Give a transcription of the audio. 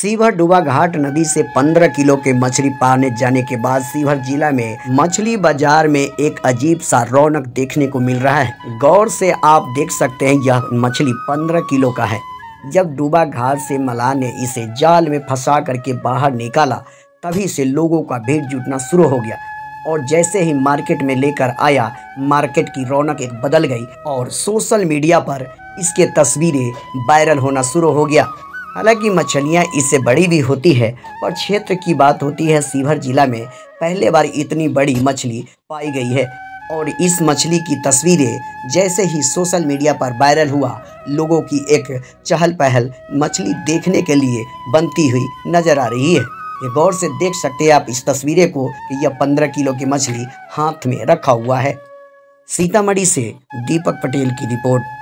Sewer डूबा घाट नदी से 15 किलो के मछली पाने जाने के बाद सीवर जिला में मछली बाजार में एक अजीब सा रौनक देखने को मिल रहा है। गौर से आप देख सकते हैं, यह मछली 15 किलो का है। जब डूबा घाट से मलाह ने इसे जाल में फंसा करके बाहर निकाला, तभी से लोगों का भीड़ जुटना शुरू हो गया और जैसे ही मार्केट में लेकर आया, मार्केट की रौनक एक बदल गई और सोशल मीडिया पर इसके तस्वीरें वायरल होना शुरू हो गया। हालांकि मछलियां इससे बड़ी भी होती है और क्षेत्र की बात होती है, सीवर जिला में पहले बार इतनी बड़ी मछली पाई गई है और इस मछली की तस्वीरें जैसे ही सोशल मीडिया पर वायरल हुआ, लोगों की एक चहल पहल मछली देखने के लिए बनती हुई नजर आ रही है। ये गौर से देख सकते हैं आप इस तस्वीरें को कि यह 15 किलो की मछली हाथ में रखा हुआ है। सीतामढ़ी से दीपक पटेल की रिपोर्ट।